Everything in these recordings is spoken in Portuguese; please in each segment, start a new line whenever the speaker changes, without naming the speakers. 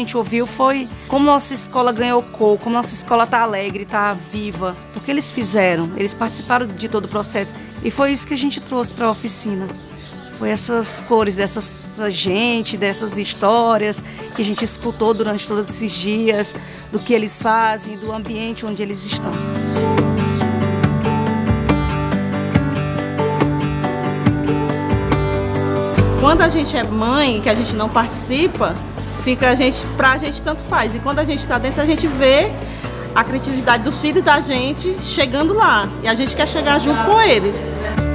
gente ouviu foi como nossa escola ganhou cor, como nossa escola está alegre, está viva. Porque eles fizeram, eles participaram de todo o processo. E foi isso que a gente trouxe para a oficina. Foi essas cores dessa gente, dessas histórias que a gente escutou durante todos esses dias, do que eles fazem, do ambiente onde eles estão.
Quando a gente é mãe, que a gente não participa, pra gente tanto faz. E quando a gente está dentro, a gente vê a criatividade dos filhos da gente chegando lá. E a gente quer chegar junto com eles.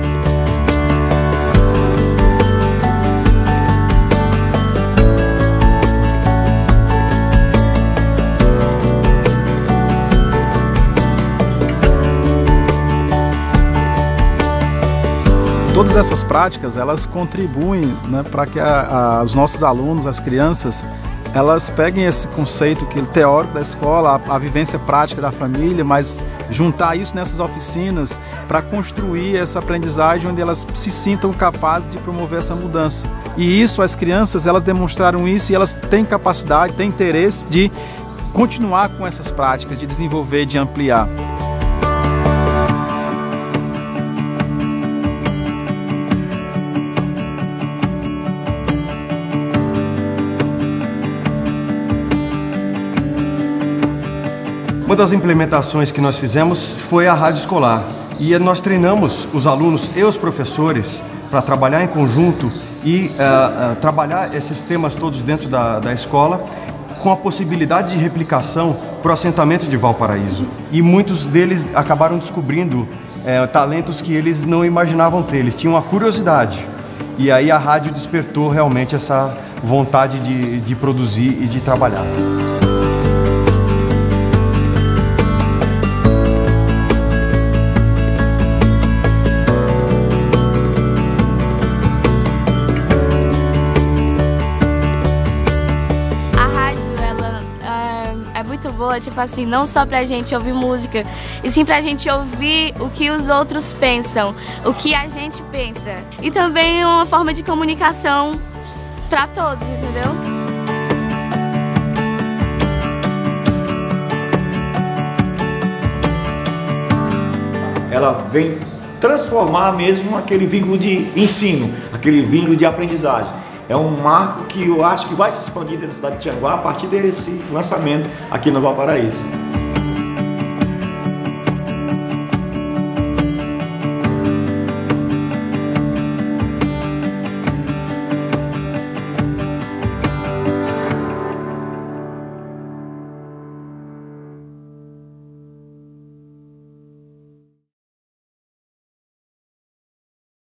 Todas essas práticas, elas contribuem, né, para que os nossos alunos, as crianças, elas peguem esse conceito teórico da escola, a vivência prática da família, mas juntar isso nessas oficinas para construir essa aprendizagem onde elas se sintam capazes de promover essa mudança. E isso, as crianças, elas demonstraram isso e elas têm capacidade, têm interesse de continuar com essas práticas, de desenvolver, de ampliar.
Uma das implementações que nós fizemos foi a rádio escolar e nós treinamos os alunos e os professores para trabalhar em conjunto e trabalhar esses temas todos dentro da escola com a possibilidade de replicação para o assentamento de Valparaíso. E muitos deles acabaram descobrindo talentos que eles não imaginavam ter, eles tinham a curiosidade. E aí a rádio despertou realmente essa vontade de produzir e de trabalhar.
Muito boa, tipo assim, não só pra gente ouvir música, e sim pra gente ouvir o que os outros pensam, o que a gente pensa. E também uma forma de comunicação pra todos, entendeu?
Ela vem transformar mesmo aquele vínculo de ensino, aquele vínculo de aprendizagem. É um marco que eu acho que vai se expandir dentro da cidade de Tianguá a partir desse lançamento aqui no Valparaíso.